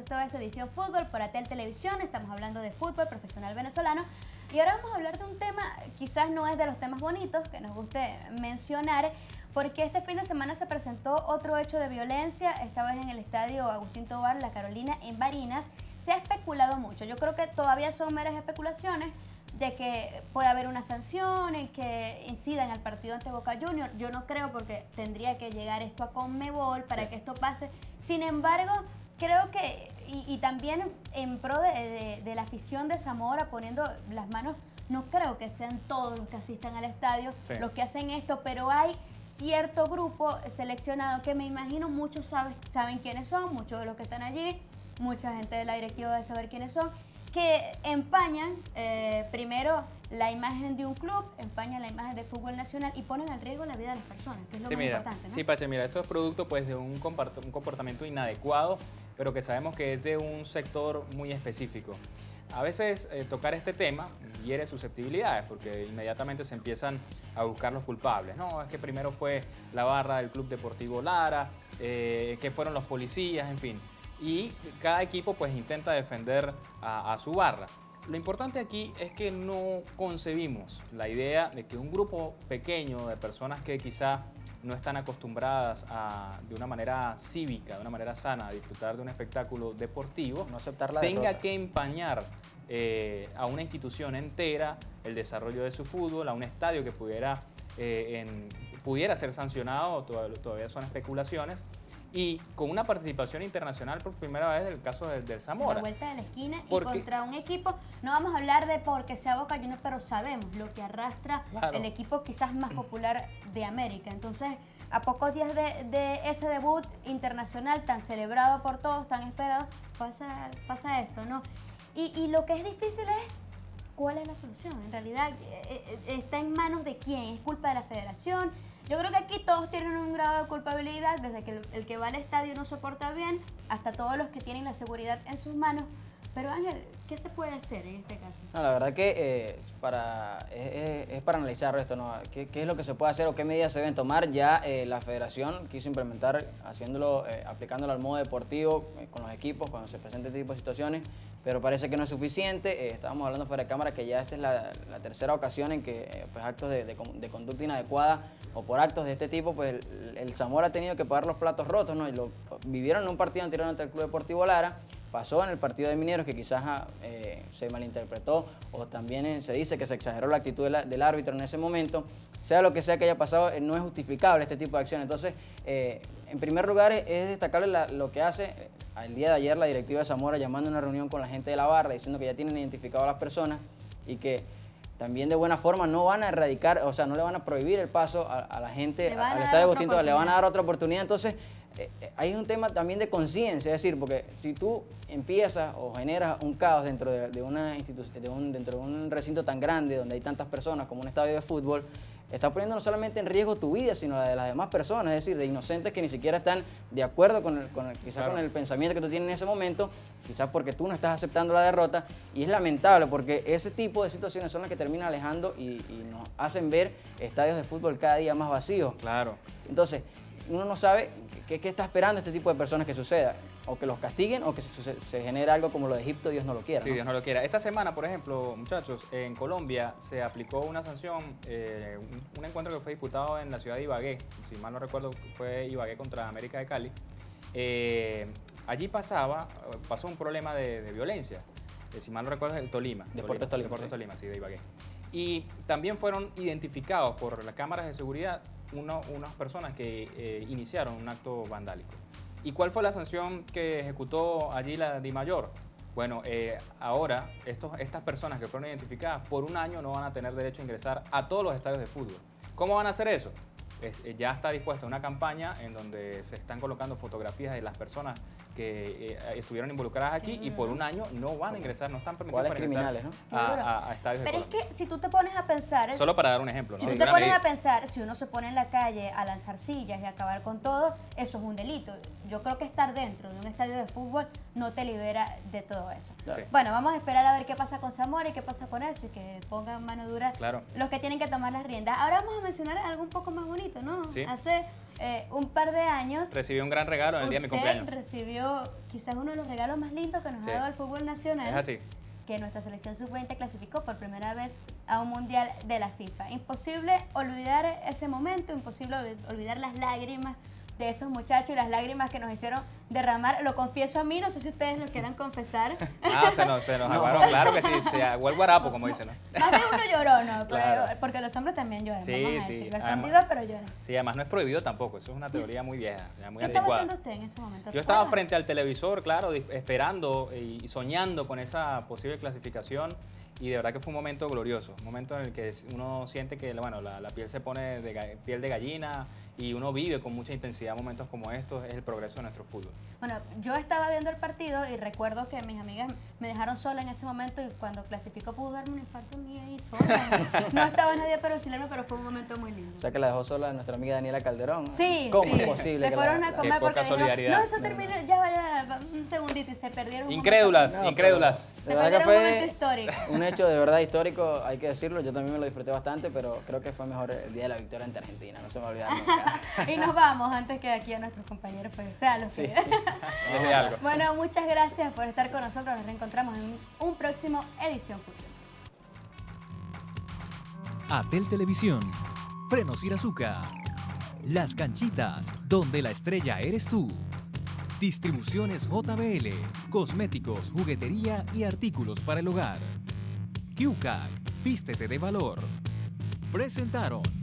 Esto es Edición Fútbol por ATEL Televisión. Estamos hablando de fútbol profesional venezolano. Y ahora vamos a hablar de un tema, quizás no es de los temas bonitos que nos guste mencionar, porque este fin de semana se presentó otro hecho de violencia, esta vez en el estadio Agustín Tobar, La Carolina, en Barinas. Se ha especulado mucho. Yo creo que todavía son meras especulaciones de que puede haber una sanción en que incida en el partido ante Boca Juniors. Yo no creo, porque tendría que llegar esto a Conmebol para que esto pase. Sin embargo, creo que, y también en pro de la afición de Zamora poniendo las manos, no creo que sean todos los que asistan al estadio los que hacen esto, pero hay cierto grupo seleccionado que me imagino muchos saben quiénes son, muchos de los que están allí, mucha gente de la directiva debe saber quiénes son, que empañan primero la imagen de un club, empañan la imagen del fútbol nacional y ponen en riesgo la vida de las personas, que es lo más importante, ¿no? Sí, Pache, mira, esto es producto pues, de un comportamiento inadecuado, pero que sabemos que es de un sector muy específico. A veces tocar este tema hiere susceptibilidades porque inmediatamente se empiezan a buscar los culpables. No, es que primero fue la barra del Club Deportivo Lara, que fueron los policías, en fin. Y cada equipo pues intenta defender a su barra. Lo importante aquí es que no concebimos la idea de que un grupo pequeño de personas que quizá no están acostumbradas de una manera cívica, de una manera sana, a disfrutar de un espectáculo deportivo, no aceptar la tenga derrota, que empañar a una institución entera el desarrollo de su fútbol, a un estadio que pudiera ser sancionado, todavía son especulaciones, y con una participación internacional por primera vez en el caso del Zamora. La vuelta de la esquina y contra un equipo, no vamos a hablar de porque sea Boca Juniors, pero sabemos lo que arrastra el equipo quizás más popular de América. Entonces, a pocos días de ese debut internacional tan celebrado por todos, tan esperado, pasa esto, ¿no? Y lo que es difícil es cuál es la solución. En realidad, está en manos de quién, es culpa de la federación. Yo creo que aquí todos tienen un grado de culpabilidad, desde que el que va al estadio no se porta bien, hasta todos los que tienen la seguridad en sus manos. Pero Ángel, ¿qué se puede hacer en este caso? No, la verdad que es para analizar esto, ¿no? ¿Qué es lo que se puede hacer o qué medidas se deben tomar? Ya la federación quiso implementar, aplicándolo al modo deportivo con los equipos cuando se presente este tipo de situaciones, pero parece que no es suficiente. Estábamos hablando fuera de cámara que ya esta es la tercera ocasión en que pues, actos de conducta inadecuada o por actos de este tipo, pues el Zamora ha tenido que pagar los platos rotos, ¿no? Y lo vivieron en un partido anterior ante el Club Deportivo Lara. Pasó en el partido de Mineros, que quizás se malinterpretó o también se dice que se exageró la actitud del árbitro en ese momento. Sea lo que sea que haya pasado, no es justificable este tipo de acciones. Entonces, en primer lugar, es destacable lo que hace el día de ayer la directiva de Zamora, llamando a una reunión con la gente de la barra, diciendo que ya tienen identificado a las personas y que también de buena forma no van a erradicar, o sea, no le van a prohibir el paso a la gente al estadio Agustín Tobar, le van a dar otra oportunidad. Entonces, hay un tema también de conciencia, es decir, porque si tú empiezas o generas un caos dentro de una institución, dentro de un recinto tan grande donde hay tantas personas como un estadio de fútbol, estás poniendo no solamente en riesgo tu vida, sino la de las demás personas, es decir, de inocentes que ni siquiera están de acuerdo con el pensamiento que tú tienes en ese momento, quizás porque tú no estás aceptando la derrota, y es lamentable porque ese tipo de situaciones son las que terminan alejando y nos hacen ver estadios de fútbol cada día más vacíos. Claro. Entonces, uno no sabe qué está esperando este tipo de personas que suceda, o que los castiguen o que se genere algo como lo de Egipto, Dios no lo quiera. Sí, ¿no? Dios no lo quiera. Esta semana, por ejemplo, muchachos, en Colombia se aplicó una sanción, un encuentro que fue disputado en la ciudad de Ibagué, si mal no recuerdo fue Ibagué contra América de Cali. Allí pasó un problema de violencia, si mal no recuerdo es el Tolima. Deportes Tolima, sí, de Ibagué. Y también fueron identificados por las cámaras de seguridad unas personas que iniciaron un acto vandálico. ¿Y cuál fue la sanción que ejecutó allí la DIMAYOR? Bueno, ahora estas personas que fueron identificadas por un año no van a tener derecho a ingresar a todos los estadios de fútbol. ¿Cómo van a hacer eso? Ya está dispuesta una campaña en donde se están colocando fotografías de las personas que estuvieron involucradas aquí y por un año no van a ingresar, no están permitidos para ingresar a estadios de fútbol. Pero es que si tú te pones a pensar... Solo para dar un ejemplo, ¿no? Si tú te pones a pensar, si uno se pone en la calle a lanzar sillas y a acabar con todo, eso es un delito. Yo creo que estar dentro de un estadio de fútbol no te libera de todo eso. Sí. Bueno, vamos a esperar a ver qué pasa con Zamora y qué pasa con eso y que pongan mano dura los que tienen que tomar las riendas. Ahora vamos a mencionar algo un poco más bonito. regalito, ¿no? Sí. Hace un par de años. Recibí un gran regalo en el día de mi cumpleaños. Recibió quizás uno de los regalos más lindos que nos Sí. ha dado el fútbol nacional. Es así. Que nuestra selección sub-20 clasificó por primera vez a un mundial de la FIFA. Imposible olvidar ese momento, imposible olvidar las lágrimas de esos muchachos y las lágrimas que nos hicieron derramar. Lo confieso a mí, no sé si ustedes lo quieran confesar. Se nos aguaron, claro que sí, se aguó el guarapo, como dicen, ¿no? Más de uno lloró, ¿no? Claro. Porque los hombres también lloran, Sí, vamos a sí. decirlo. Además- Escondidos, pero lloran. Sí, además no es prohibido tampoco, eso es una teoría muy vieja, ya muy ¿Qué estaba anticuada. haciendo usted en ese momento? Yo estaba ¿Recuerda? frente al televisor, claro, esperando y soñando con esa posible clasificación y de verdad que fue un momento glorioso, un momento en el que uno siente que bueno, la piel se pone piel de gallina y uno vive con mucha intensidad momentos como estos, es el progreso de nuestro fútbol. Bueno, yo estaba viendo el partido y recuerdo que mis amigas me dejaron sola en ese momento y cuando clasificó pudo darme un infarto mío ahí sola. No estaba nadie para auxiliarme, pero fue un momento muy lindo. O sea que la dejó sola nuestra amiga Daniela Calderón. Sí, ¿Cómo sí. es posible? Se que fueron la- a la- comer Qué porque poca dijeron, solidaridad. no, eso terminó, ya vaya, un segundito y se perdieron un Incrédulas, momento. incrédulas. Se De verdad que perdieron un momento fue histórico. un hecho de verdad histórico, hay que decirlo. Yo también me lo disfruté bastante, pero creo que fue mejor el día de la victoria ante Argentina. No se me va a olvidar nunca. Y nos vamos antes que aquí a nuestros compañeros pues sean los Sí. que... Les de algo. Bueno, muchas gracias por estar con nosotros. Nos reencontramos en un próximo Edición Fútbol. Atel Televisión, Frenos Irazuca, Las Canchitas, donde la estrella eres tú. Distribuciones JBL, cosméticos, juguetería y artículos para el hogar. QCAC, vístete de valor. Presentaron.